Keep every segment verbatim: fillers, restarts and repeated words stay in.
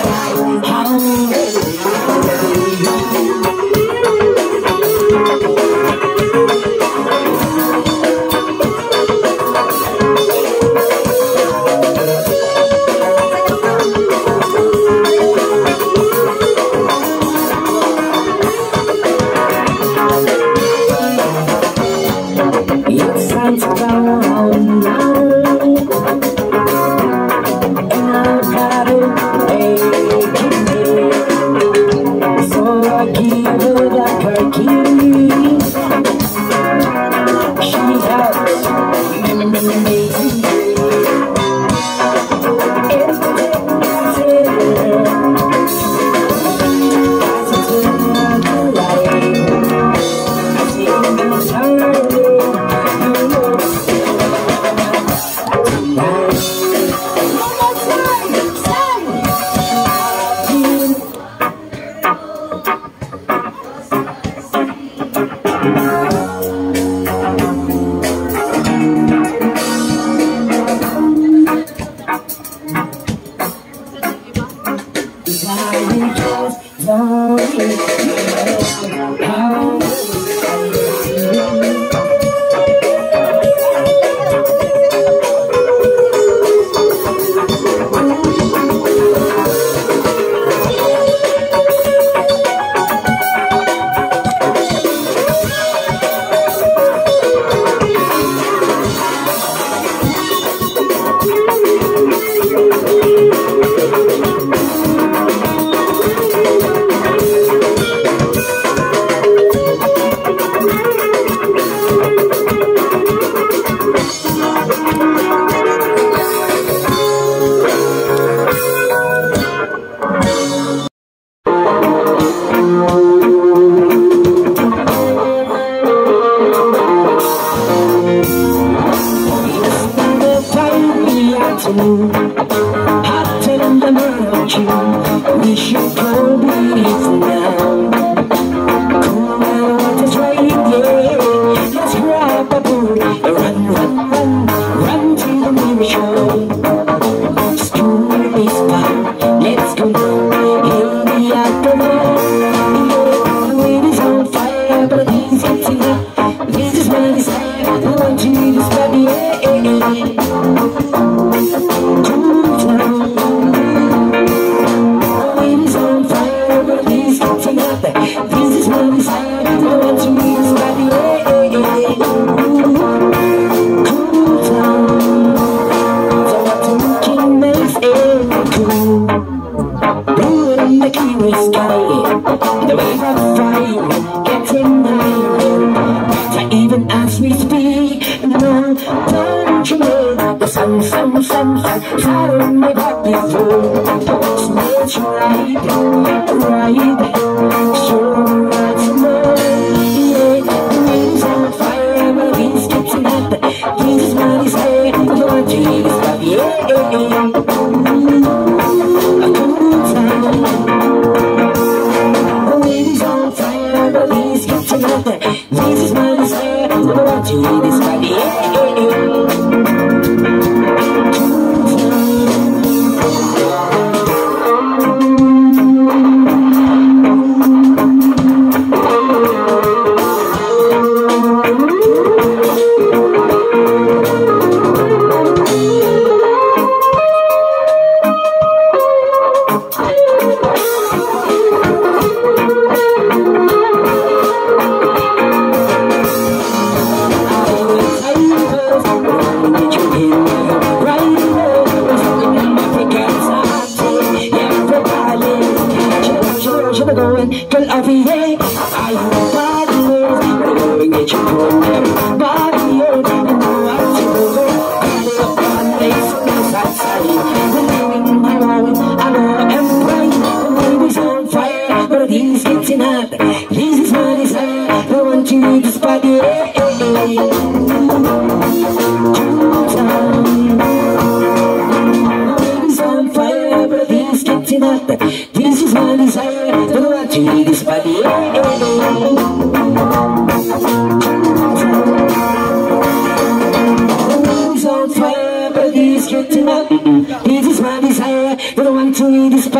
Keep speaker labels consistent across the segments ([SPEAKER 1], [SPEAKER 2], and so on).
[SPEAKER 1] This is my desire, but I want to eat this body.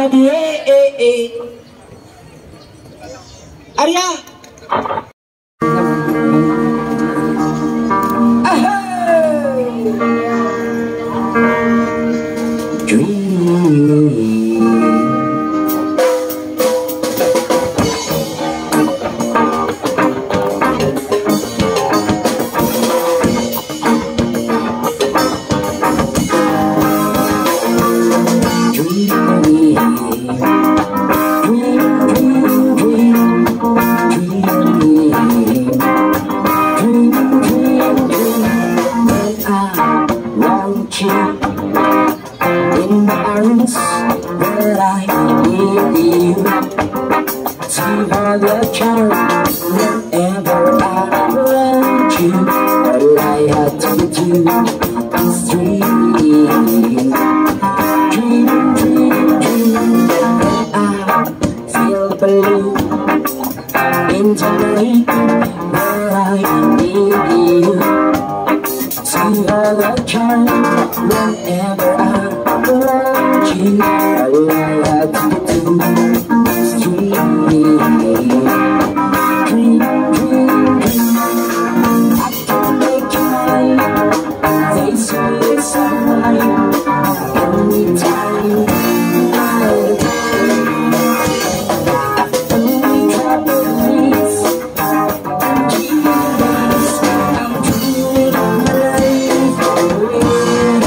[SPEAKER 1] Adi, eh, eh, eh. Arya. In my arms, where I need you to hold your charm whenever I want you. All I had to do is dream, dream, dream, dream. I feel blue in tonight, where I need you to hold your charm whenever I want you. All I had to do is dream, dream, dream, dream. I can make you mine, face with someone, anytime, all the time. Only trouble is, Jesus, I'm doing my life away.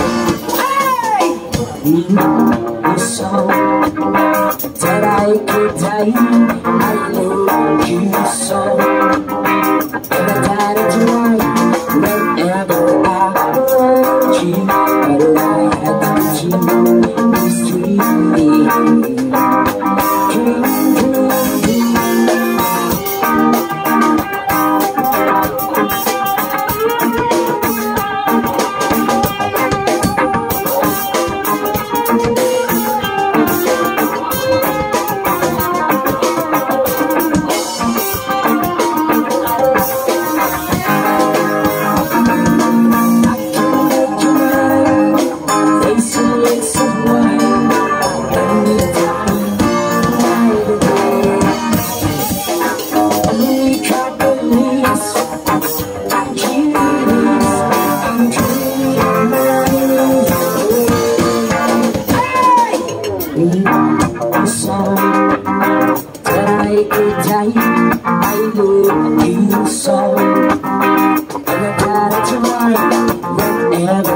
[SPEAKER 1] You saw that I could die. I love you so, and I gotta try whenever I want you. All I had to do is dream, dream, dream. You saw that I could die. I love you so, and I gotta try whenever